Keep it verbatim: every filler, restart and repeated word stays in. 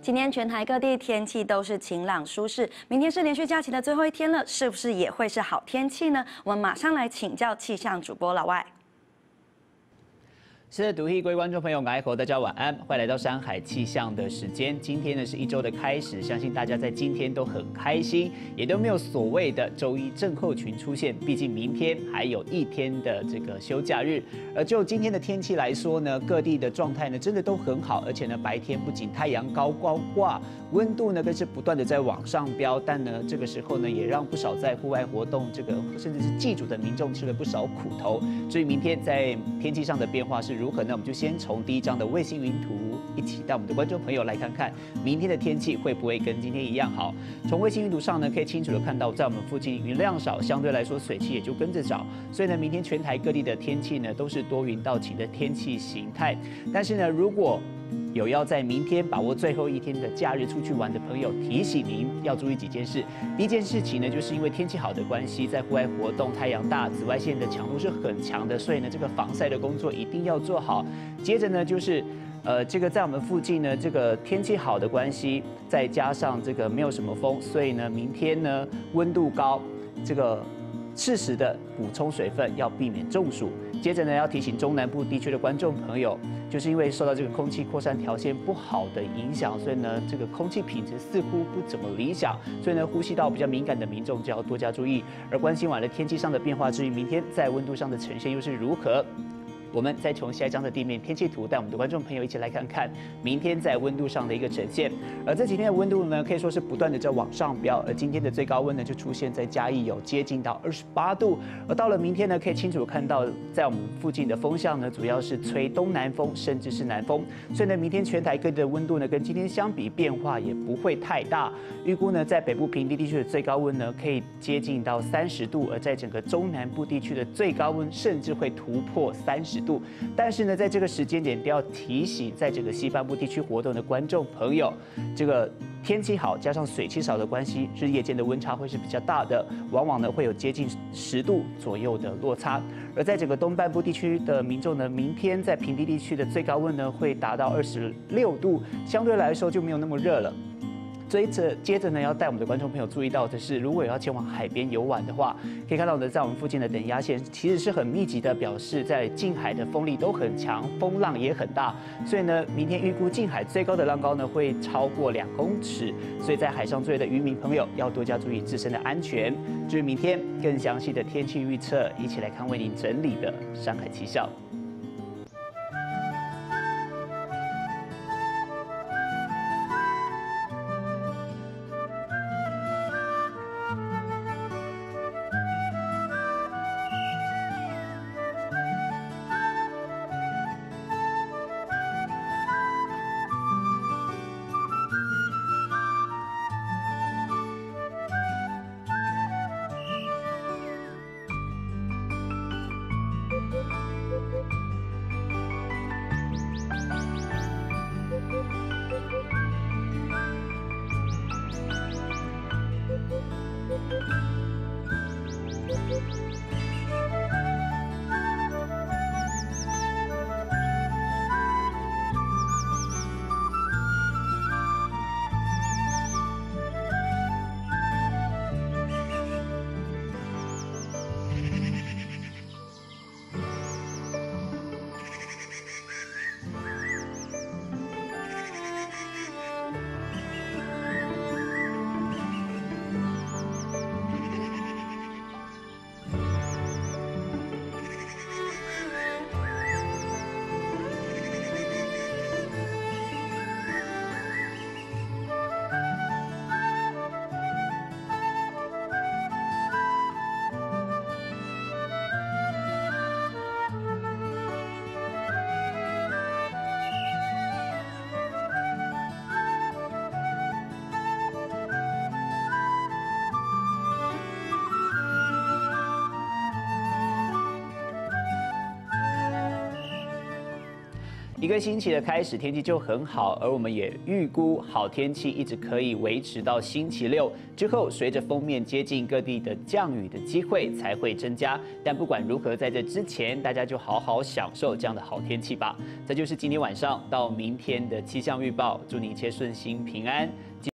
今天全台各地天气都是晴朗舒适，明天是连续假期的最后一天了，是不是也会是好天气呢？我们马上来请教气象主播老外。 是的，独立各位观众朋友，爱好大家晚安，欢迎来到山海气象的时间。今天呢是一周的开始，相信大家在今天都很开心，也都没有所谓的周一症候群出现。毕竟明天还有一天的这个休假日。而就今天的天气来说呢，各地的状态呢真的都很好，而且呢白天不仅太阳高高挂，温度呢更是不断的在往上飙。但呢这个时候呢也让不少在户外活动这个甚至是祭祖的民众吃了不少苦头。所以明天在天气上的变化是 如何呢？我们就先从第一张的卫星云图一起带我们的观众朋友来看看，明天的天气会不会跟今天一样好？从卫星云图上呢，可以清楚的看到，在我们附近云量少，相对来说水汽也就跟着少。所以呢，明天全台各地的天气呢，都是多云到晴的天气形态。但是呢，如果 有要在明天把握最后一天的假日出去玩的朋友，提醒您要注意几件事。第一件事情呢，就是因为天气好的关系，在户外活动，太阳大，紫外线的强度是很强的，所以呢，这个防晒的工作一定要做好。接着呢，就是 呃，这个在我们附近呢，这个天气好的关系，再加上这个没有什么风，所以呢，明天呢温度高，这个适时的补充水分，要避免中暑。接着呢，要提醒中南部地区的观众朋友，就是因为受到这个空气扩散条件不好的影响，所以呢，这个空气品质似乎不怎么理想，所以呢，呼吸道比较敏感的民众就要多加注意。而关心完了天气上的变化，至于明天在温度上的呈现又是如何？ 我们再从下一张的地面天气图，带我们的观众朋友一起来看看明天在温度上的一个呈现。而这几天的温度呢，可以说是不断的在往上飙，而今天的最高温呢，就出现在嘉义有接近到二十八度。而到了明天呢，可以清楚看到，在我们附近的风向呢，主要是吹东南风，甚至是南风。所以呢，明天全台各地的温度呢，跟今天相比变化也不会太大。预估呢，在北部平地地区的最高温呢，可以接近到三十度，而在整个中南部地区的最高温甚至会突破三十 度，但是呢，在这个时间点，都要提醒在整个西半部地区活动的观众朋友，这个天气好加上水汽少的关系，日夜间的温差会是比较大的，往往呢会有接近十度左右的落差。而在整个东半部地区的民众呢，明天在平地地区的最高温呢会达到二十六度，相对来说就没有那么热了。 接着，接着呢，要带我们的观众朋友注意到的是，如果有要前往海边游玩的话，可以看到呢，在我们附近的等压线其实是很密集的，表示在近海的风力都很强，风浪也很大。所以呢，明天预估近海最高的浪高呢会超过两公尺，所以在海上作业的渔民朋友要多加注意自身的安全。至于明天更详细的天气预测，一起来看为您整理的山海气象。 Thank you. 一个星期的开始，天气就很好，而我们也预估好天气一直可以维持到星期六之后，随着锋面接近，各地的降雨的机会才会增加。但不管如何，在这之前，大家就好好享受这样的好天气吧。这就是今天晚上到明天的气象预报，祝你一切顺心平安。